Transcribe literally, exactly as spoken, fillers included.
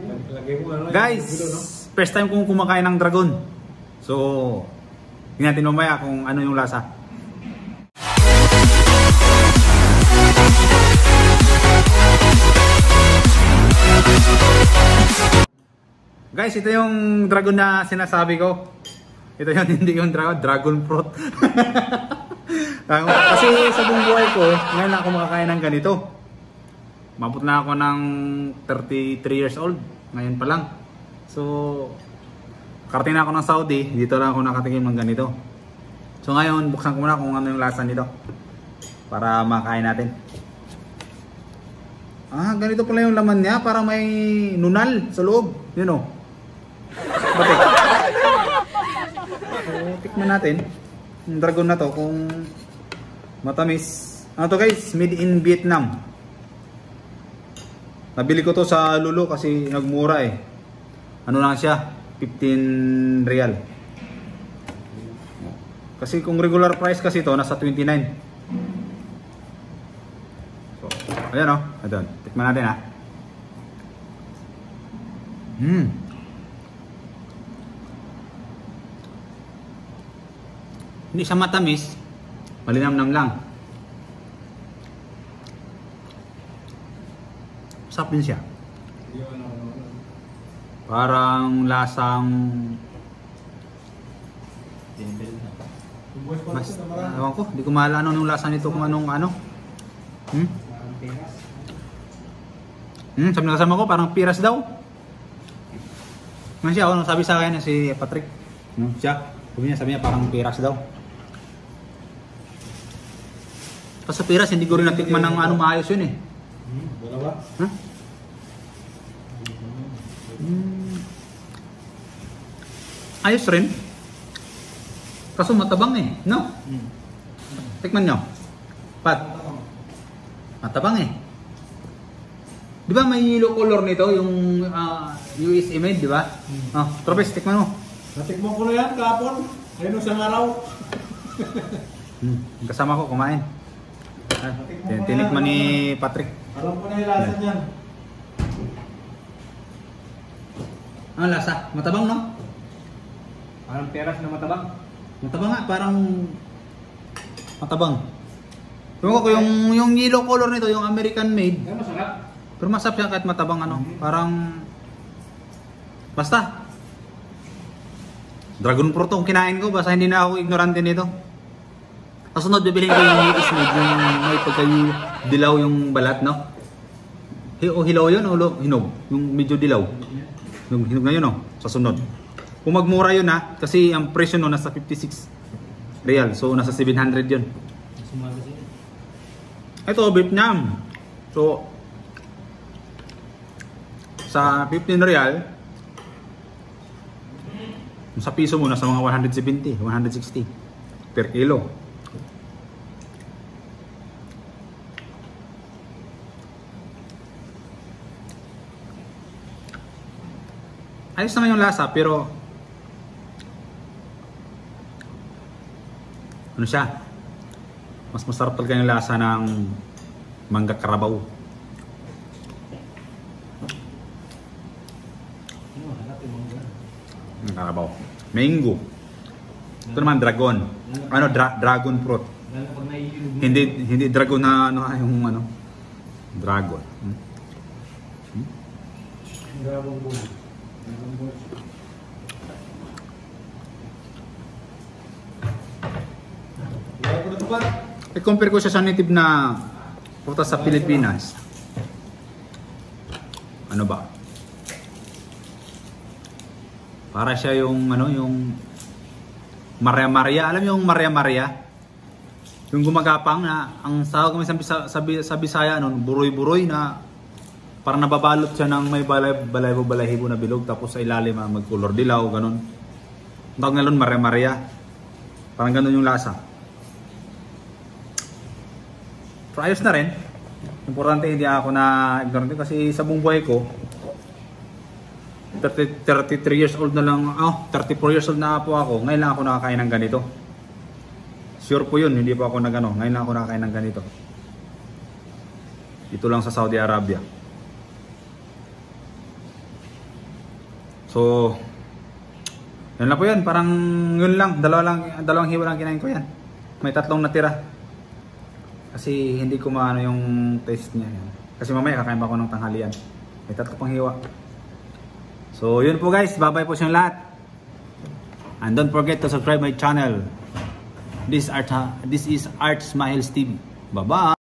Guys, first time kong kumakain ng dragon. So, tingnan natin mamaya kung ano yung lasa. Guys, ito yung dragon na sinasabi ko. Ito yun, hindi yung dragon, dragon fruit. Kasi sa buong buhay ko, ngayon ako makakain ng ganito. Mabot na ako ng thirty-three years old. Ngayon pa lang. So, karating na ako ng Saudi. Dito lang ako nakatikim ng ganito. So ngayon, buksan ko muna kung ano yung lasa nito. Para makain natin. Ah, ganito pala yung laman niya. Para may nunal sa loob. Yun o. Batik. So, tikman natin. Yung dragon na to kung matamis. Ano to guys? Made in Vietnam. Nabili ko to sa Lulu kasi nagmura eh. Ano lang siya? fifteen real. Kasi kung regular price kasi to nasa twenty-nine. So, ayan o. Oh. Ayan. Tikman natin ha. Hmm. Hindi siya matamis. Malinamnam lang. Sarap din siya. Parang lasang mas, ewan ko, hindi ko mahala ano yung lasa nito kung anong ano. Hmm? Hmm, sabi na kasama ko, parang piras daw. Ano siya, ano sabi sa akin si Patrick. Hmm, siya, sabi niya, sabi niya parang piras daw. Kasi sa piras, hindi ko rin natikman ng ano maayos yun eh. Dalawa? Huh? Hmm. Ayos rin. Kaso matabang eh, no? Hmm. Tikman nyo. Pat. Matabang eh. Di ba may yellow color nito, yung uh, U S A made, di ba? Hmm. Oh, Tropes, tikman mo. Natikman ko na yan kahapon. Ayun isang araw. Hmm. Kasama ko kumain. Ah, tinikman ni Patrick. Alam ko na yung lasa niyan. Ano lasa? Matabang, no? Parang peras na matabang. Matabang nga, parang matabang. Ewan ko yung, yung yellow color nito, yung American made. Kaya masarap. Pero masarap siya kahit matabang ano. Parang basta dragon fruit ang kinain ko, basta hindi na ako ignorante nito. Kasunod, bibilhin ko yung U S made, yung may pagka-dilaw yung balat, no? O hilaw yun o hinog? Yung medyo dilaw. Yung hinog na yun, no? Sa sunod. Kung magmura yun, ha? Kasi ang presyo no, nasa fifty-six real. So, nasa seven hundred yun. Ito, Vietnam. So, sa fifteen real, sa piso mo, nasa mga one seventy, one sixty per kilo. Ayos naman yung lasa, pero ano siya? Mas masarap talaga yung lasa ng mangga karabaw. Karabaw. Mango. Ito naman dragon. Ano dra dragon fruit. Hindi hindi dragon na ano yung ano. Dragon. Hmm? Hmm? Dragon ball. I-compare ko siya sa native na prutas sa Pilipinas. Ano ba? Para siya yung ano, yung Maria Maria. Alam yung Maria Maria? Yung gumagapang na ang sawag kami sa, sa, sa Bisaya ano, buroy-buroy na parang nababalot siya ng may balay-balahibo na bilog tapos sa ilalim ah, magkulor dilaw, ganun. Ang tawag nalun, Maria Maria. Parang ganun yung lasa. Pero ayos na rin. Importante hindi ako na ignorante kasi sa buong buhay ko thirty-three years old na lang, oh, thirty-four years old na po ako. Ngayon lang ako nakakain ng ganito. Sure po yun, hindi pa ako nagano. Ngayon lang ako nakakain ng ganito. Ito lang sa Saudi Arabia. So, yun lang po yan. Parang yun lang. Dalawa lang, dalawang hiwa lang kinain ko yan. May tatlong natira. Kasi hindi ko maano yung taste niya. Yan. Kasi mamaya kakain pa ako ng tanghalian. May tatlo pang hiwa. So, yun po guys. Bye-bye po sa inyo lahat. And don't forget to subscribe my channel. This, art, this is Art Smiles T V. Bye-bye!